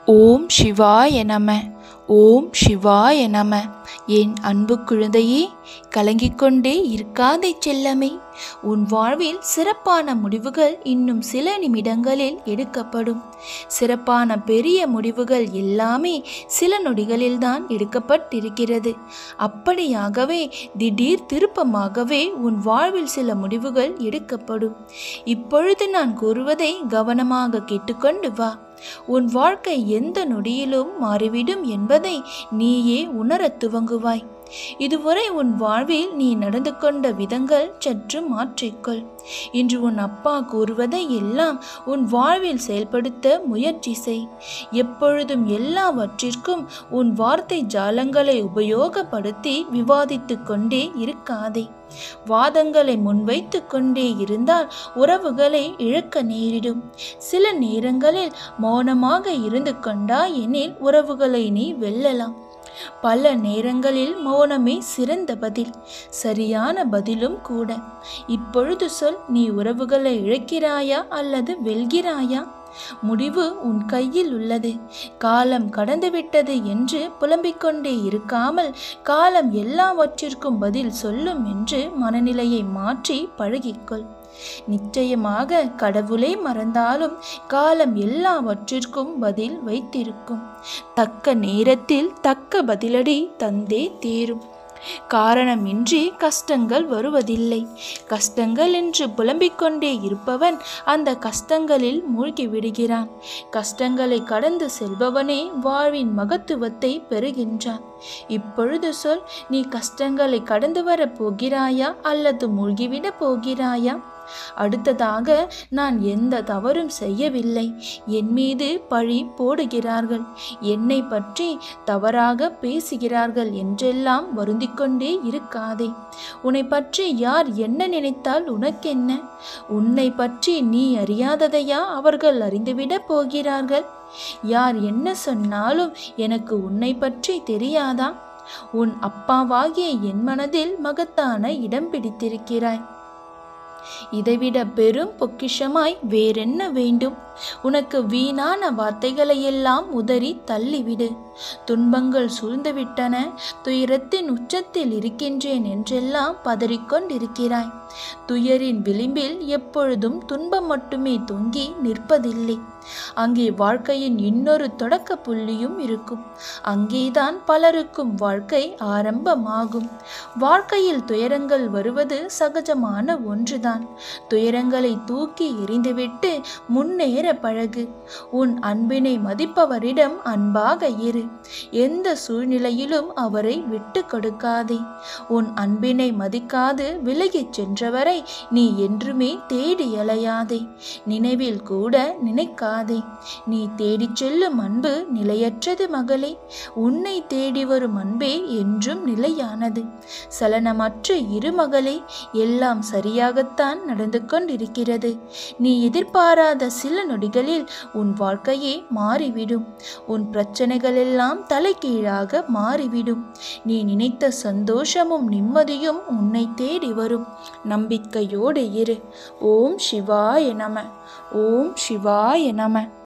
ஓம் சிவாய நம. ஓம் சிவாய நம. என் அன்பு குழந்தையே, கலங்கிக் கொண்டே இருக்காதே செல்லமே. உன் வாழ்வில் சிறப்பான முடிவுகள் இன்னும் சில நிமிடங்களில் எடுக்கப்படும். சிறப்பான பெரிய முடிவுகள் எல்லாமே சில நொடிகளில்தான் எடுக்கப்பட்டிருக்கிறது. அப்படியாகவே திடீர் திருப்பமாகவே உன் வாழ்வில் சில முடிவுகள் எடுக்கப்படும். இப்பொழுது நான் கூறுவதை கவனமாக கேட்டுக்கொண்டு வா. உன் வாழ்க்கை எந்த நொடியிலும் மாறிவிடும் என்பதை நீயே உணரத் துவங்குவாய். இதுவரை உன் வாழ்வில் நீ நடந்து கொண்ட விதங்கள் சற்று மாற்றிக்கொள். இன்று உன் அப்பா கூறுவதை எல்லாம் உன் வாழ்வில் செயல்படுத்த முயற்சி செய். எப்பொழுதும் எல்லாவற்றிற்கும் உன் வார்த்தை ஜாலங்களை உபயோகப்படுத்தி விவாதித்து கொண்டே இருக்காதே. வாதங்களை முன்வைத்து கொண்டே இருந்தால் உறவுகளை இழக்க நேரிடும். சில நேரங்களில் மௌனமாக இருந்து கொண்டாய் எனில் உறவுகளை நீ வெல்லலாம். பல நேரங்களில் மௌனமே சிறந்த பதில், சரியான பதிலும் கூட. இப்பொழுது சொல், நீ உறவுகளை இழக்கிறாயா அல்லது வெல்கிறாயா? முடிவு உன் கையில் உள்ளது. காலம் கடந்துவிட்டது என்று புலம்பிக் கொண்டே இருக்காமல், காலம் எல்லாவற்றிற்கும் பதில் சொல்லும் என்று மனநிலையை மாற்றி பழகிக்கொள். நிச்சயமாக கடவுளை மறந்தாலும் காலம் எல்லாவற்றிற்கும் பதில் வைத்திருக்கும். தக்க நேரத்தில் தக்க பதிலடி தந்தே தீரும். காரணமின்றி கஷ்டங்கள் வருவதில்லை. கஷ்டங்கள் என்று புலம்பிக் கொண்டே இருப்பவன் அந்த கஷ்டங்களில் மூழ்கி விடுகிறான். கஷ்டங்களை கடந்து செல்பவனே வாழ்வின் மகத்துவத்தை பெறுகின்றான். இப்பொழுது சொல், நீ கஷ்டங்களை கடந்து வரப் போகிறாயா அல்லது மூழ்கிவிட போகிறாயா? அடுத்ததாக, நான் எந்த தவறும் செய்யவில்லை, என் மீது பழி போடுகிறார்கள், என்னை பற்றி தவறாக பேசுகிறார்கள் என்றெல்லாம் வருந்திக் கொண்டே இருக்காதே. உன்னை பற்றி யார் என்ன நினைத்தால் உனக்கென்ன? உன்னை பற்றி நீ அறியாததையா அவர்கள் அறிந்துவிடப் போகிறார்கள்? யார் என்ன சொன்னாலும் எனக்கு உன்னை பற்றி தெரியாதா? உன் அப்பாவாகிய என் மனதில் மகத்தான இடம் பிடித்திருக்கிறாய். இதைவிட பெரும் பொக்கிஷமாய் வேறென்ன வேண்டும்? உனக்கு வீணான வார்த்தைகளை எல்லாம் உதறி தள்ளிவிடு. துன்பங்கள் சூழ்ந்துவிட்டன, துயரத்தின் உச்சத்தில் இருக்கின்றேன் என்றெல்லாம் பதறிக்கொண்டிருக்கிறாய். துயரின் விளிம்பில் எப்பொழுதும் துன்பம் மட்டுமே தொங்கி நிற்பதில்லை. அங்கே வாழ்க்கையின் இன்னொரு தொடக்க புள்ளியும் இருக்கும். அங்கேதான் பலருக்கும் வாழ்க்கை ஆரம்பமாகும். வாழ்க்கையில் துயரங்கள் வருவது சகஜமான ஒன்றுதான். துயரங்களை தூக்கி எறிந்துவிட்டு முன்னேற பழகு. உன் அன்பினை மதிப்பவரிடம் அன்பாக இரு. எந்த சூழ்நிலையிலும் அவரை விட்டு கொடுக்காதே. உன் அன்பினை மதிக்காது விலகிச் சென்றவரை நீ என்றுமே தேடி அலையாதே. நினைவில் கூட நினைக்காதே. நீ தேடிச் செல்லும் அன்பு நிலையற்றது மகளே. உன்னை தேடி வரும் அன்பே என்றும் நிலையானது. சலனமற்ற இரு மகளே. எல்லாம் சரியாகத்தான் நடந்து கொண்டிருக்கிறது. நீ எதிர்பாராத சில நொடிகளில் உன் வாழ்க்கையே மாறிவிடும். உன் பிரச்சனைகள் எல்லாம் தலைகீழாக மாறிவிடும். நீ நினைத்த சந்தோஷமும் நிம்மதியும் உன்னை தேடி வரும். நம்பிக்கையோடு இரு. ஓம் சிவாய நம. ஓம் சிவாய நம.